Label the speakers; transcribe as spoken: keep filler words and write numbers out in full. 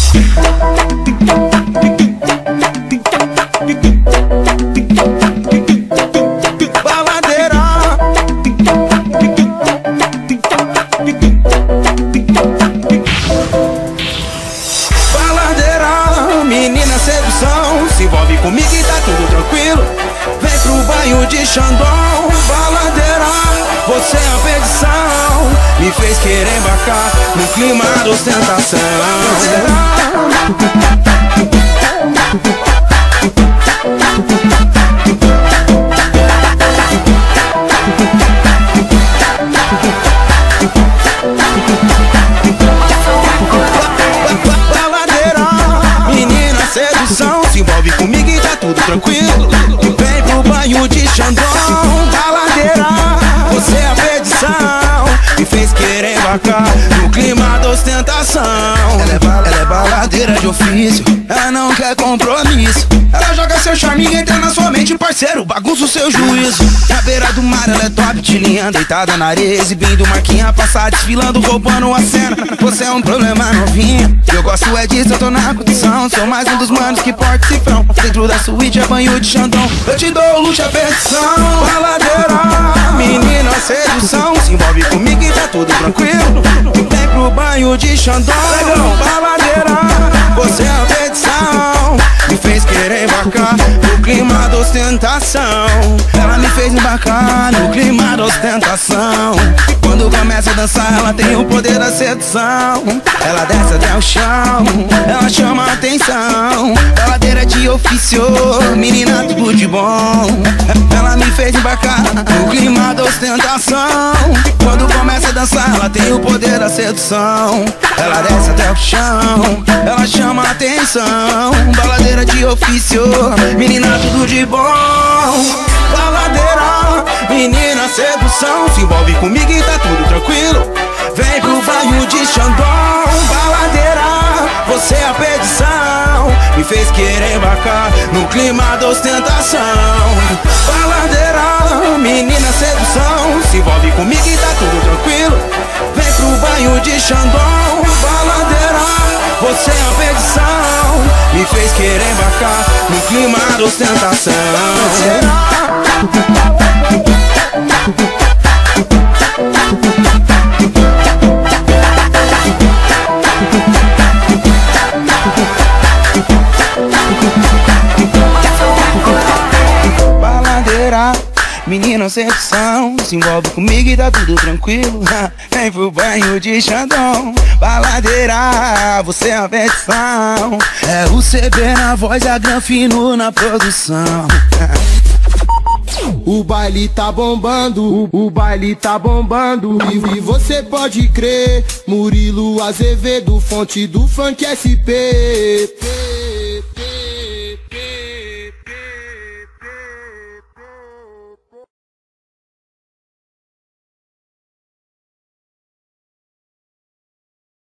Speaker 1: Baladeira, baladeira, menina sedução, se envolve comigo e tá tudo tranquilo. Vem pro banho de Xandão, baladeira, você é a perdição, me fez querer embarcar no clima da ostentação. Baladeira, menina sedução, se envolve comigo e tá tudo tranquilo. Vem pro banho de Xandão, baladeira, você é a perdição, me fez querer embarcar no clima da ostentação. Ela é, bala, ela é baladeira de ofício, ela não quer compromisso. Ela joga seu charminho, entra na sua mente, parceiro, bagunça o seu juízo. Na beira do mar ela é top de linha, deitada na areia, exibindo marquinha, passar desfilando, roubando a cena. Você é um problema novinha, eu gosto é disso, eu tô na condição. Sou mais um dos manos que porta cifrão. Dentro da suíte é banho de Xandão, eu te dou o luxo, a perdição. Baladeira, menina sedução, se envolve comigo e tá tudo tranquilo. Vem pro banho de Xandão, baladeira, você é a perdição, me fez querer embarcar no clima da ostentação. Ela me fez embarcar no clima da ostentação. Quando começa a dançar ela tem o poder da sedução. Ela desce até o chão, ela chama a atenção. Baladeira de ofício, menina tudo de bom. Ela me fez embarcar no clima da ostentação. Quando começa a dançar ela tem o poder da sedução. Ela desce até o chão, ela chama a atenção. Baladeira de ofício, menina tudo de bom. Baladeira, menina sedução, se envolve comigo e tá tudo tranquilo. Vem pro banho de Xandão, baladeira, você é a perdição, me fez querer embarcar no clima da ostentação. Baladeira, menina sedução, se envolve comigo e tá tudo tranquilo. Vem pro banho de Xandão, baladeira, você é a perdição, me fez querer embarcar no clima da ostentação. Baladeira, menina sedução, se envolve comigo e tá tudo tranquilo. Vem pro banho de Xandão, baladeira, você é a perdição. É o C B na voz, a Granfino na produção.
Speaker 2: O baile tá bombando, o, o baile tá bombando. E, e você pode crer, Murilo Azevedo, fonte do funk S P.